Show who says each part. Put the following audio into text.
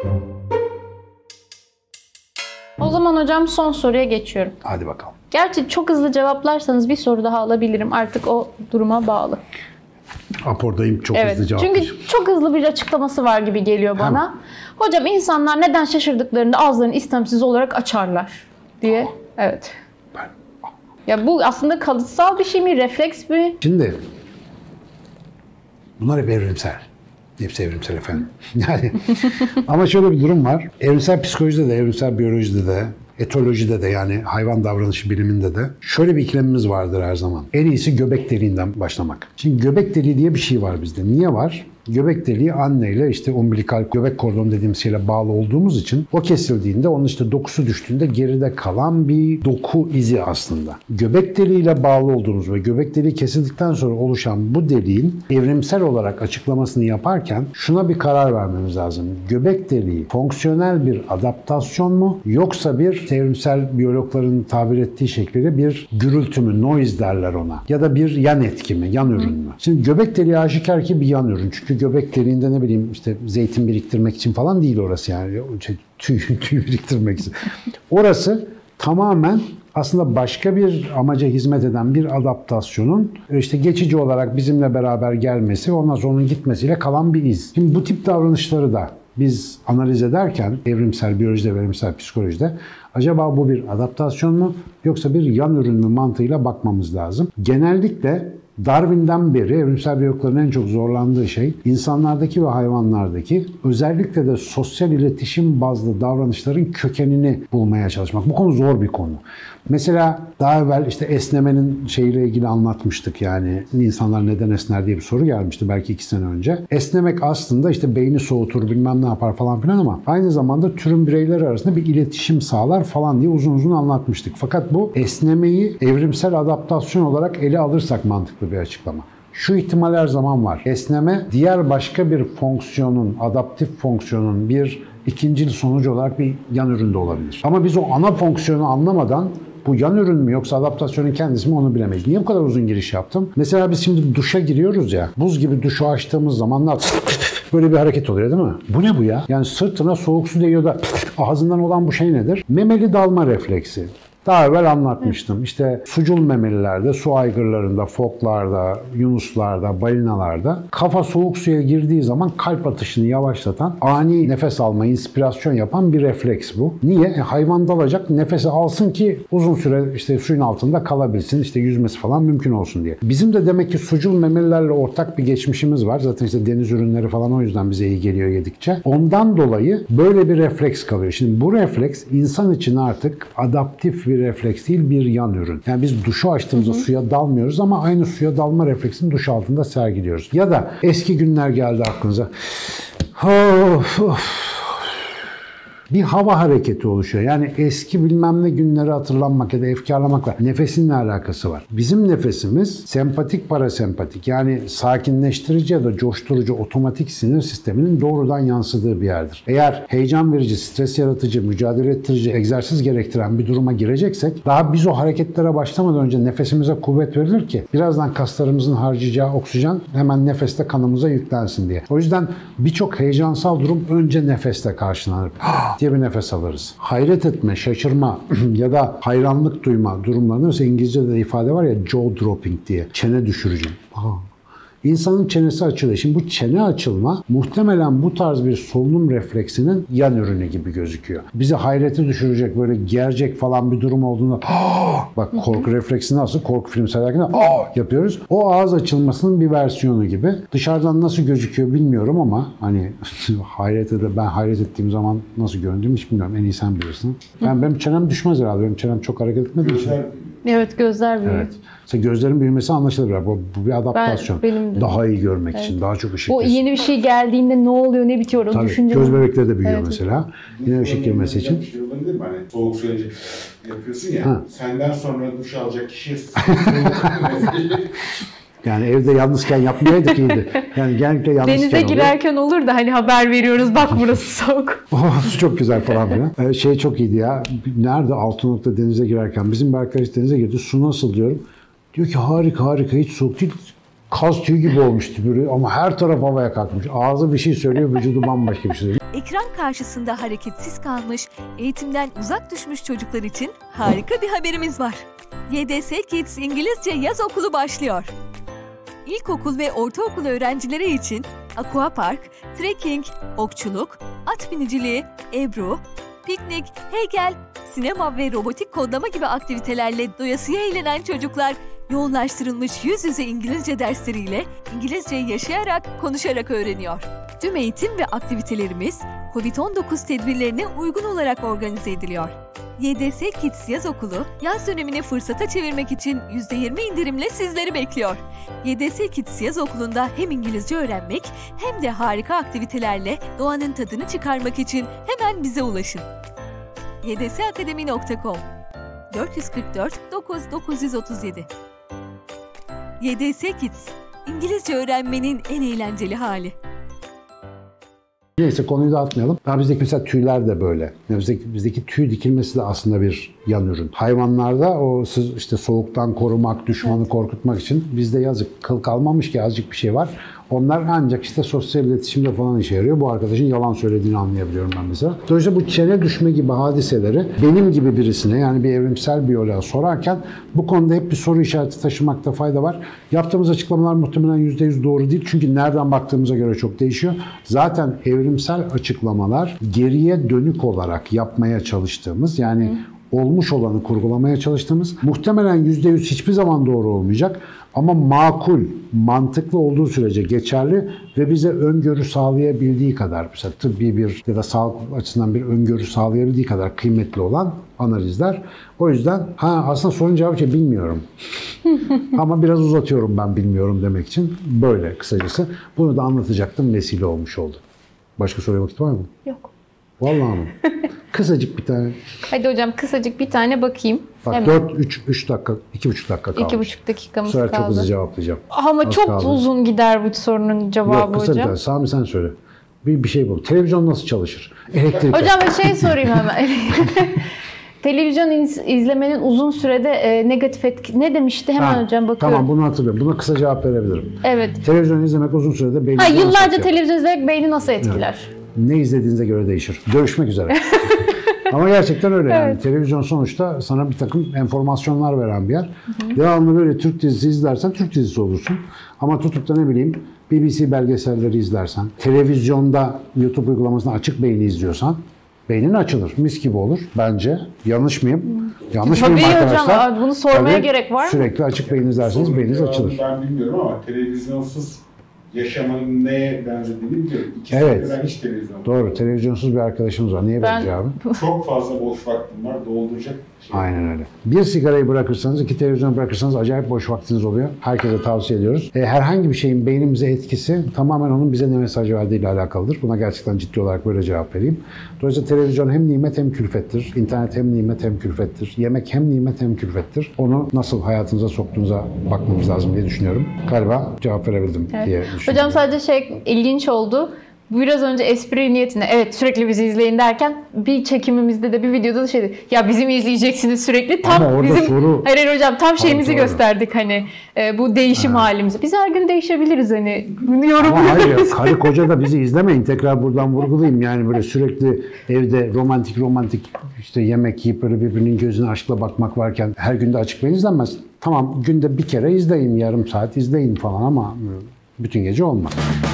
Speaker 1: O zaman hocam son soruya geçiyorum.
Speaker 2: Hadi bakalım.
Speaker 1: Gerçi çok hızlı cevaplarsanız bir soru daha alabilirim. Artık o duruma bağlı.
Speaker 2: Apordayım, çok hızlı cevaplayacağım.
Speaker 1: Çünkü çok hızlı bir açıklaması var gibi geliyor bana.
Speaker 2: Hemen.
Speaker 1: Hocam insanlar neden şaşırdıklarında ağızlarını istemsiz olarak açarlar diye. Evet. Ya bu aslında kalıtsal bir şey mi, refleks mi?
Speaker 2: Şimdi bunlar hep evrimsel. Hepsi evrimsel efendim. Yani ama şöyle bir durum var. Evrimsel psikolojide de, evrimsel biyolojide de, etolojide de, yani hayvan davranışı biliminde de şöyle bir ikilemimiz vardır her zaman. En iyisi göbek deliğinden başlamak. Şimdi göbek deliği diye bir şey var bizde. Niye var? Göbek deliği anneyle işte umbilikal göbek kordonu dediğimiz şeyle bağlı olduğumuz için o kesildiğinde onun işte dokusu düştüğünde geride kalan bir doku izi aslında. Göbek deliğiyle bağlı olduğumuz ve göbek deliği kesildikten sonra oluşan bu deliğin evrimsel olarak açıklamasını yaparken şuna bir karar vermemiz lazım. Göbek deliği fonksiyonel bir adaptasyon mu, yoksa bir evrimsel biyologların tabir ettiği şekliyle bir gürültü mü, noise derler ona, ya da bir yan etki mi, yan ürün mü? Şimdi göbek deliği aşikar ki bir yan ürün. Çünkü göbek deliğinde ne bileyim işte zeytin biriktirmek için falan değil orası yani. Tüy biriktirmek için. Orası tamamen aslında başka bir amaca hizmet eden bir adaptasyonun işte geçici olarak bizimle beraber gelmesi, ondan sonra onun gitmesiyle kalan bir iz. Şimdi bu tip davranışları da biz analiz ederken evrimsel biyolojide ve evrimsel psikolojide acaba bu bir adaptasyon mu yoksa bir yan ürün mü mantığıyla bakmamız lazım. Genellikle Darwin'den beri evrimsel biyologların en çok zorlandığı şey insanlardaki ve hayvanlardaki özellikle de sosyal iletişim bazlı davranışların kökenini bulmaya çalışmak. Bu konu zor bir konu. Mesela daha evvel işte esnemenin şeyiyle ilgili anlatmıştık, yani insanlar neden esner diye bir soru gelmişti belki 2 sene önce. Esnemek aslında işte beyni soğutur bilmem ne yapar falan filan ama aynı zamanda türün bireyleri arasında bir iletişim sağlar falan diye uzun uzun anlatmıştık. Fakat bu esnemeyi evrimsel adaptasyon olarak ele alırsak mantıklı bir açıklama. Şu ihtimal her zaman var. Esneme diğer başka bir fonksiyonun, adaptif fonksiyonun bir ikincil sonucu olarak bir yan üründe olabilir. Ama biz o ana fonksiyonu anlamadan bu yan ürün mü yoksa adaptasyonun kendisi mi onu bilemeyiz. Niye bu kadar uzun giriş yaptım? Mesela biz şimdi duşa giriyoruz ya. Buz gibi duşu açtığımız zaman böyle bir hareket oluyor değil mi? Bu ne bu ya? Yani sırtına soğuk su değiyor da ağzından olan bu şey nedir? Memeli dalma refleksi. Daha evvel anlatmıştım. İşte sucul memelilerde, su aygırlarında, foklarda, yunuslarda, balinalarda kafa soğuk suya girdiği zaman kalp atışını yavaşlatan, ani nefes alma, inspirasyon yapan bir refleks bu. Niye? Hayvan dalacak, nefesi alsın ki uzun süre işte suyun altında kalabilsin, işte yüzmesi falan mümkün olsun diye. Bizim de demek ki sucul memelilerle ortak bir geçmişimiz var. Zaten işte deniz ürünleri falan o yüzden bize iyi geliyor yedikçe. Ondan dolayı böyle bir refleks kalıyor. Şimdi bu refleks insan için artık adaptif bir refleks değil, bir yan ürün. Yani biz duşu açtığımızda suya dalmıyoruz ama aynı suya dalma refleksini duş altında sergiliyoruz. Ya da eski günler geldi aklınıza. Bir hava hareketi oluşuyor. Yani eski bilmem ne günleri hatırlanmak ya da efkarlamakla nefesin ne alakası var? Bizim nefesimiz sempatik parasempatik, yani sakinleştirici ya da coşturucu otomatik sinir sisteminin doğrudan yansıdığı bir yerdir. Eğer heyecan verici, stres yaratıcı, mücadele ettirici, egzersiz gerektiren bir duruma gireceksek daha biz o hareketlere başlamadan önce nefesimize kuvvet verilir ki birazdan kaslarımızın harcayacağı oksijen hemen nefeste kanımıza yüklensin diye. O yüzden birçok heyecansal durum önce nefeste karşılanır diye bir nefes alırız. Hayret etme, şaşırma ya da hayranlık duyma durumlarında mesela İngilizce'de de ifade var ya, jaw dropping diye. Çene düşürücü. İnsanın çenesi açılıyor. Şimdi bu çene açılma muhtemelen bu tarz bir solunum refleksinin yan ürünü gibi gözüküyor. Bizi hayrete düşürecek, böyle gerecek falan bir durum olduğunda bak korku refleksi nasıl? Korku film seyrederken yapıyoruz. O ağız açılmasının bir versiyonu gibi. Dışarıdan nasıl gözüküyor bilmiyorum ama hani ben hayret ettiğim zaman nasıl göründüğümü hiç bilmiyorum. En iyi sen bilirsin. Benim çenem düşmez herhalde. Benim çenem çok hareket etmediği için.
Speaker 1: Evet, gözler büyüyor. Evet.
Speaker 2: Mesela gözlerin büyümesi anlaşılır. Bu bir adaptasyon. Daha iyi görmek için, daha çok ışık.
Speaker 1: O yeni bir şey geldiğinde ne oluyor, ne bitiyor onu düşünce.
Speaker 2: Göz bebekleri de büyüyor mesela. Yine ışık girmesi için.
Speaker 3: Bir şey olabilir mi? Hani soğuk su önce yapıyorsun ya. Senden sonra duş alacak kişi
Speaker 2: yani evde yalnızken yapmayaydık iyiydi. Yani genellikle yalnızken
Speaker 1: denize girerken olur da hani haber veriyoruz, bak burası soğuk.
Speaker 2: Su çok güzel falan filan. Şey çok iyiydi ya. Nerede? Altınoluk'ta denize girerken bizim bir arkadaş denize girdi. Su nasıl diyorum. Diyor ki harika hiç soğuk değil. Kaz tüyü gibi olmuştu böyle ama her taraf havaya kalkmış. Ağzı bir şey söylüyor, vücudu bambaşka bir şey söylüyor.
Speaker 4: ekran karşısında hareketsiz kalmış, eğitimden uzak düşmüş çocuklar için harika bir haberimiz var. YDS Kids İngilizce Yaz Okulu başlıyor. İlkokul ve ortaokul öğrencileri için aquapark, trekking, okçuluk, at biniciliği, ebru, piknik, heykel, sinema ve robotik kodlama gibi aktivitelerle doyasıya eğlenen çocuklar yoğunlaştırılmış yüz yüze İngilizce dersleriyle İngilizceyi yaşayarak, konuşarak öğreniyor. Tüm eğitim ve aktivitelerimiz COVID-19 tedbirlerine uygun olarak organize ediliyor. YDS Kids Yaz Okulu, yaz dönemini fırsata çevirmek için %20 indirimle sizleri bekliyor. YDS Kids Yaz Okulu'nda hem İngilizce öğrenmek hem de harika aktivitelerle doğanın tadını çıkarmak için hemen bize ulaşın. ydsakademi.com 444 9937 YDS Kids, İngilizce öğrenmenin en eğlenceli hali.
Speaker 2: Neyse konuyu dağıtmayalım. Bizdeki mesela tüyler de böyle. Bizdeki tüy dikilmesi de aslında bir yan ürün. Hayvanlarda o işte soğuktan korumak, düşmanı korkutmak için bizde yazık kıl kalmamış ki azıcık bir şey var. Onlar ancak işte sosyal iletişimde falan işe yarıyor. Bu arkadaşın yalan söylediğini anlayabiliyorum ben mesela. Dolayısıyla bu çene düşme gibi hadiseleri benim gibi birisine, yani bir evrimsel biyoloğa sorarken bu konuda hep bir soru işareti taşımakta fayda var. Yaptığımız açıklamalar muhtemelen %100 doğru değil. Çünkü nereden baktığımıza göre çok değişiyor. Zaten evrimsel açıklamalar geriye dönük olarak yapmaya çalıştığımız, yani olmuş olanı kurgulamaya çalıştığımız, muhtemelen %100 hiçbir zaman doğru olmayacak ama makul, mantıklı olduğu sürece geçerli ve bize öngörü sağlayabildiği kadar, mesela tıbbi bir ya da sağlık açısından bir öngörü sağlayabildiği kadar kıymetli olan analizler. O yüzden aslında sorunun cevabı bilmiyorum. Ama biraz uzatıyorum ben bilmiyorum demek için. Böyle kısacası. Bunu da anlatacaktım, vesile olmuş oldu. Başka soruya vakit var mı?
Speaker 1: Yok.
Speaker 2: Vallahi mı? Kısacık bir tane.
Speaker 1: Hadi hocam kısacık bir tane bakayım.
Speaker 2: Bak 3 dakika, 2,5 dakika kaldı.
Speaker 1: 2,5 dakikamız
Speaker 2: Bu sefer
Speaker 1: kaldı.
Speaker 2: çok hızlı cevaplayacağım.
Speaker 1: Ama
Speaker 2: Az
Speaker 1: çok
Speaker 2: kaldı.
Speaker 1: uzun gider bu sorunun cevabı
Speaker 2: Yok, kısa bir
Speaker 1: hocam.
Speaker 2: tane. Sami sen söyle. Bir şey bul. Televizyon nasıl çalışır? Elektrik.
Speaker 1: Hocam bir şey sorayım hemen. Televizyon izlemenin uzun sürede negatif etki... Ne demişti? Hemen hocam bakıyorum.
Speaker 2: Tamam, bunu hatırlıyorum. Buna kısa cevap verebilirim.
Speaker 1: Evet.
Speaker 2: Televizyon izlemek uzun sürede beyni
Speaker 1: Yıllarca televizyon izlemek beyni nasıl etkiler?
Speaker 2: Ne izlediğinize göre değişir. Görüşmek üzere. Ama gerçekten öyle yani.
Speaker 1: Evet.
Speaker 2: Televizyon sonuçta sana bir takım enformasyonlar veren bir yer. Devamlı böyle Türk dizisi izlersen Türk dizisi olursun. Ama tutup da ne bileyim BBC belgeselleri izlersen, televizyonda YouTube uygulamasında açık beyni izliyorsan beynin açılır. Mis gibi olur bence. Yanlış mıyım? Yanlış mıyım arkadaşlar?
Speaker 1: Tabii hocam bunu sormaya
Speaker 2: Tabii,
Speaker 1: gerek var mı?
Speaker 2: Sürekli açık beyin izlerseniz beyniniz açılır.
Speaker 3: Ben bilmiyorum ama televizyonsuz yaşamanın neye benzediğini biliyorum.
Speaker 2: Evet.
Speaker 3: Ben hiç televizyon.
Speaker 2: Doğru. Televizyonsuz bir arkadaşımız var. Niye benziyor abi?
Speaker 3: Çok fazla boş vaktim var. Dolduracak şey.
Speaker 2: Aynen öyle. Bir sigarayı bırakırsanız, 2 televizyon bırakırsanız acayip boş vaktiniz oluyor. Herkese tavsiye ediyoruz. Herhangi bir şeyin beynimize etkisi tamamen onun bize ne mesaj verdiğiyle alakalıdır. Buna gerçekten ciddi olarak böyle cevap vereyim. Dolayısıyla televizyon hem nimet hem külfettir. İnternet hem nimet hem külfettir. Yemek hem nimet hem külfettir. Onu nasıl hayatınıza soktuğunuza bakmamız lazım diye düşünüyorum. Galiba cevap verebildim diye düşünüyorum.
Speaker 1: Hocam sadece ilginç oldu. Biraz önce espri niyetine evet sürekli bizi izleyin derken bir çekimimizde de bir videoda da şeydi. Ya bizi mi izleyeceksiniz sürekli? Tam
Speaker 2: ama orada
Speaker 1: bizim
Speaker 2: soru...
Speaker 1: Hayır hocam tam şeyimizi
Speaker 2: doğru.
Speaker 1: gösterdik hani bu değişim halimizi. Biz her gün değişebiliriz hani. Yorum.
Speaker 2: Ama hayır, karı koca da bizi izlemeyin. Tekrar buradan vurgulayayım. Yani böyle sürekli evde romantik işte yemek yiyip böyle birbirinin gözüne aşkla bakmak varken her günde açık beyin izlenmez. Tamam günde bir kere izleyin, yarım saat izleyin falan ama bütün gece olmaz.